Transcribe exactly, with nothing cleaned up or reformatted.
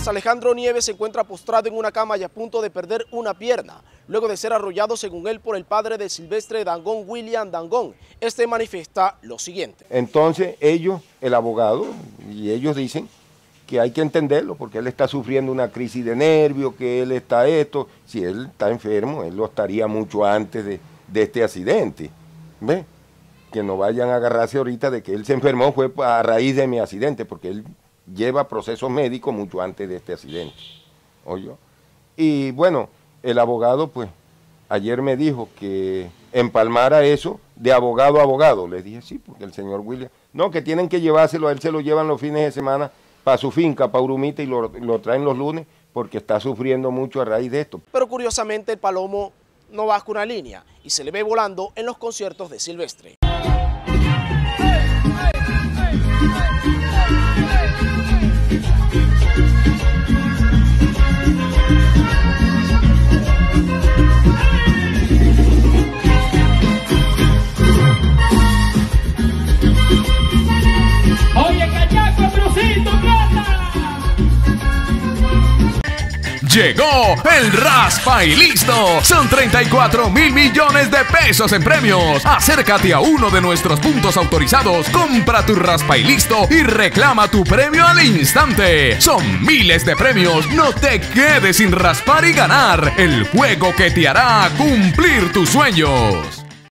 Carlos Alejandro Nieves se encuentra postrado en una cama y a punto de perder una pierna, luego de ser arrollado, según él, por el padre de Silvestre Dangond, William Dangond. Este manifiesta lo siguiente. Entonces ellos, el abogado, y ellos dicen que hay que entenderlo porque él está sufriendo una crisis de nervios, que él está esto, si él está enfermo, él lo estaría mucho antes de, de este accidente, ¿ve? Que no vayan a agarrarse ahorita de que él se enfermó fue a raíz de mi accidente, porque él lleva procesos médicos mucho antes de este accidente, ¿oyó? Y bueno, el abogado pues ayer me dijo que empalmara eso de abogado a abogado. Le dije sí, porque el señor William, no, que tienen que llevárselo, a él se lo llevan los fines de semana para su finca, para Urumita, y lo, lo traen los lunes porque está sufriendo mucho a raíz de esto. Pero curiosamente el Palomo no baja una línea y se le ve volando en los conciertos de Silvestre. Oye, cachaco, Brucito, plata. Llegó el Raspa y listo. Son treinta y cuatro mil millones de pesos en premios. Acércate a uno de nuestros puntos autorizados, compra tu Raspa y listo y reclama tu premio al instante. Son miles de premios. No te quedes sin raspar y ganar. El juego que te hará cumplir tus sueños.